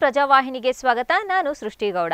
ಪ್ರಜಾವಾಹಿನಿಗೆ ಸ್ವಾಗತ. ನಾನು ಸೃಷ್ಟಿಗೌಡ.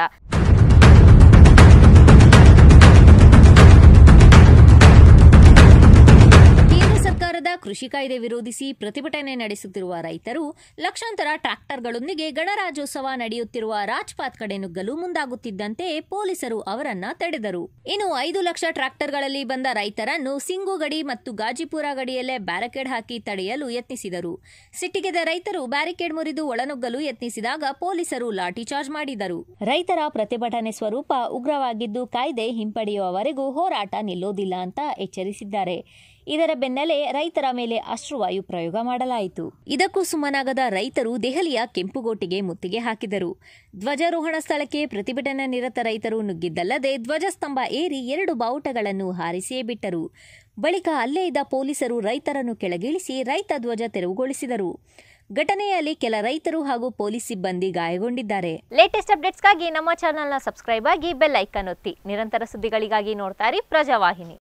ಸರ್ಕಾರದ ಕೃಷಿ ಕಾಯ್ದೆ ವಿರೋಧಿಸಿ ಪ್ರತಿಭಟನೆ ನಡೆಸುತ್ತಿರುವ ರೈತರು ಲಕ್ಷಾಂತರ ಟ್ರ್ಯಾಕ್ಟರ್ಗಳೊಂದಿಗೆ ಗಣರಾಜ್ಯೋತ್ಸವ ನಡೆಯುತ್ತಿರುವ ರಾಜ್ಪಾಥ್ ಕಡೆ ನುಗ್ಗಲು ಮುಂದಾಗುತ್ತಿದ್ದಂತೆ ಪೊಲೀಸರು ಅವರನ್ನ ತಡೆದರು. ಇನ್ನು 5 ಲಕ್ಷ ಟ್ರ್ಯಾಕ್ಟರ್ಗಳಲ್ಲಿ ಬಂದ ರೈತರನ್ನು ಸಿಂಗು ಗಡಿ ಮತ್ತು ಗಾಜಿಪುರ ಗಡಿಯಲ್ಲೇ ಬ್ಯಾರಿಕೇಡ್ ಹಾಕಿ ತಡೆಯಲು ಯತ್ನಿಸಿದರು. ಸಿಟ್ಟಿಗೆದ ರೈತರು ಬ್ಯಾರಿಕೇಡ್ ಮುರಿದು ಒಳನುಗ್ಗಲು ಯತ್ನಿಸಿದಾಗ ಪೊಲೀಸರು ಲಾಠಿ ಚಾರ್ಜ್ ಮಾಡಿದರು. ರೈತರ ಪ್ರತಿಭಟನೆ ಸ್ವರೂಪ ಉಗ್ರವಾಗಿದ್ದು ಕಾಯ್ದೆ ಹಿಂಪಡೆಯುವವರೆಗೂ ಹೋರಾಟ ನಿಲ್ಲೋದಿಲ್ಲ ಅಂತ ಎಚ್ಚರಿಸಿದ್ದಾರೆ. ಇದರ ಬೆನ್ನಲ್ಲೇ ರೈತರ ಮೇಲೆ ಅಶ್ರುವಾಯು ಪ್ರಯೋಗ ಮಾಡಲಾಯಿತು. ಇದಕ್ಕೂ ಸುಮ್ಮನಾಗದ ರೈತರು ದೆಹಲಿಯ ಕೆಂಪುಗೋಟೆಗೆ ಮುತ್ತಿಗೆ ಹಾಕಿದರು. ಧ್ವಜಾರೋಹಣ ಸ್ಥಳಕ್ಕೆ ಪ್ರತಿಭಟನಾ ನಿರತ ರೈತರು ನುಗ್ಗಿದ್ದಲ್ಲದೆ ಧ್ವಜಸ್ತಂಭ ಏರಿ 2 ಬಾವುಟಗಳನ್ನು ಹಾರಿಸಿಯೇ ಬಿಟ್ಟರು. ಬಳಿಕ ಅಲ್ಲೇ ಇದ್ದ ಪೊಲೀಸರು ರೈತರನ್ನು ಕೆಳಗಿಳಿಸಿ ರೈತ ಧ್ವಜ ತೆರವುಗೊಳಿಸಿದರು. ಘಟನೆಯಲ್ಲಿ ಕೆಲ ರೈತರು ಹಾಗೂ ಪೊಲೀಸ್ ಸಿಬ್ಬಂದಿ ಗಾಯಗೊಂಡಿದ್ದಾರೆ. ಲೇಟೆಸ್ಟ್ ಅಪ್ಡೇಟ್ಸ್ಗಾಗಿ ನಮ್ಮ ಚಾನೆಲ್ನ ಸಬ್ಸ್ಕ್ರೈಬ್ ಆಗಿ ಬೆಲ್ ಐಕಾನ್ ಒತ್ತಿ. ನಿರಂತರ ಸುದ್ದಿಗಳಿಗಾಗಿ ನೋಡ್ತಾ ಇರಿ ಪ್ರಜಾವಾಹಿನಿ.